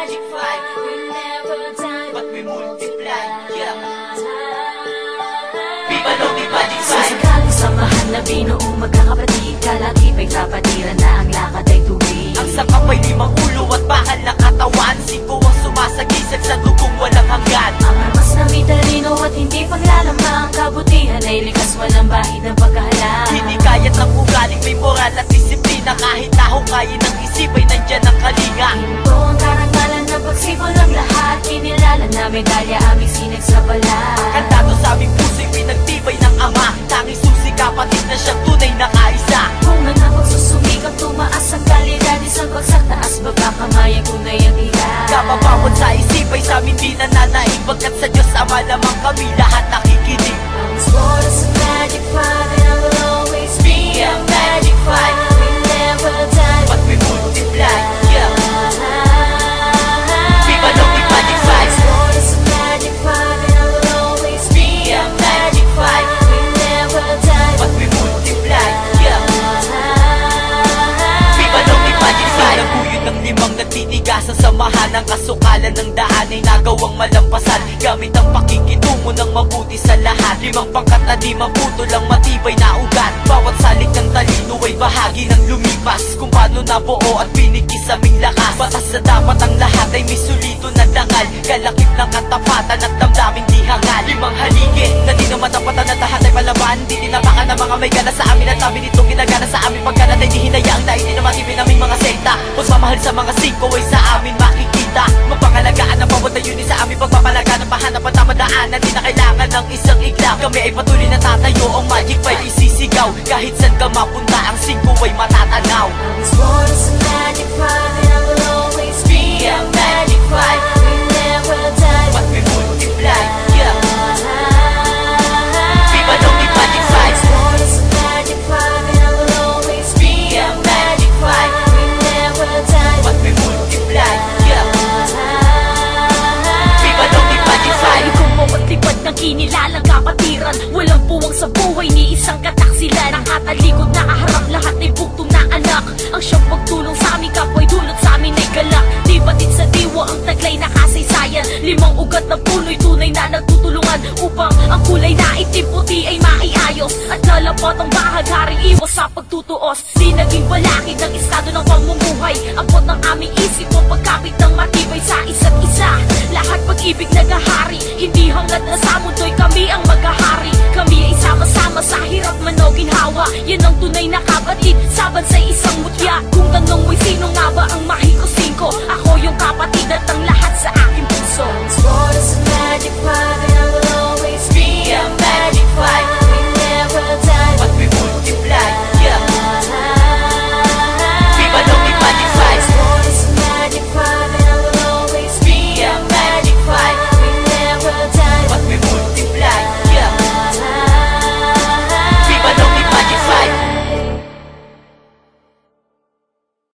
magic five. We never die, but we multiply. Yeah. Viva Lomi Magic Five. Sasagaling samahan na binuong magkakapatid, kalakipay kapatiran na ang lakad ay tuwid. Ang sakap ay 5 ulo at bakal na katawan, 5 ang sumasagisag sa dugong walang hanggan. Ang armas na may talino at hindi panglalamang, kabutihan ay likas, walang bahid ng pagkahalang. Hindi kayat ng ugaling may moral at disiplina, kahit taho kaya ng isip ay nandyan ang kalinga. Ito ang karangalan ng pagsipol ng lahat, kinilala na medalya aming sinag sa balat. Kantado sa aming puso'y pinagtibay ng ama, tanging susi kapatid na siyang tunay na kaisa. Kung nga pagsusumikap tumaas ang kalidad, isang bagsak taas baba kamay ang tunay ang tira. Kapapawad sa isip ay sa amin di nananaig, bagkat sa Diyos Ama lamang kami lahat nakikinig. Ang sport is a magic five and I will always be a magic five. We never die, but we multiply. Yeah. Viva Lomi Magic Five. Sport is a magic five and I will always be a magic five. We never die, but we multiply. Yeah. Viva Lomi Magic Five. Naguyod ng 5 natitigasan, samahan ng kasukalan ng daan ay nagawang malampasan, gamit ang pakikitungo ng mabuti sa lahat. 5 pangkat na di mabuto lang matibay na ugat, bawat salik ng talino ay bahagi ng lumipas, kung paano nabuo at pinikis aming lakas. Batas na dapat ang lahat ay may sulito na dangal, kalakip ng katapatan at damdaming di hangal. 5 haligi na di naman tapatan at lahat ay palaban, di tinapakan ng mga may gana sa amin at amin itong ginagana sa amin. Pagkanat ay di hinayaang na itinamatibin naming mga sekta, pagmamahal sa mga singko ay sa amin makikita. Mapangalagaan ang bawat ayunin sa aming pagpapalaga ng pahanap at tamadaanan, di na kailangan ng isang iglap. Kami ay patuloy na tatayo, ang Magic Five isisigaw, kahit saan ka mapunta ang singko ay matatanaw. Ang sport is a magic five and I will always be a magic five. We never die, but we multiply. Yeah. Viva Lomi Magic Five. Sport is a magic five and I will always be a magic five. We never die, but we multiply. Yeah. Viva Lomi Magic Five. Kung bawat lipad ng kinilalang kapatiran, walang puwang sa buhay ni isang kataksilan. Nakatalikod na kaharap lahat ay bugtong na anak, ang siyang pagtulong sa aming kapwa'y dulot sa amin ay galak. Di batid sa diwa ang taglay na kasaysayan, 5 ugat ng puno'y tunay na nagtutulungan, upang ang kulay na itim puti ay maiayos, at lalapat ang bahagharing iwas sa pagtutuos. Di naging balakid ng estado ng pamumuhay, abot ng aming isip o pagkapit ng matibay sa isa't isa. Lahat pag-ibig nagahari, hindi hangad na sa mundo'y kami ang maghahari. Kami ay sama-sama sa hirap man o ginhawa, yan ang tunay na kapatid, saban sa isang mutya.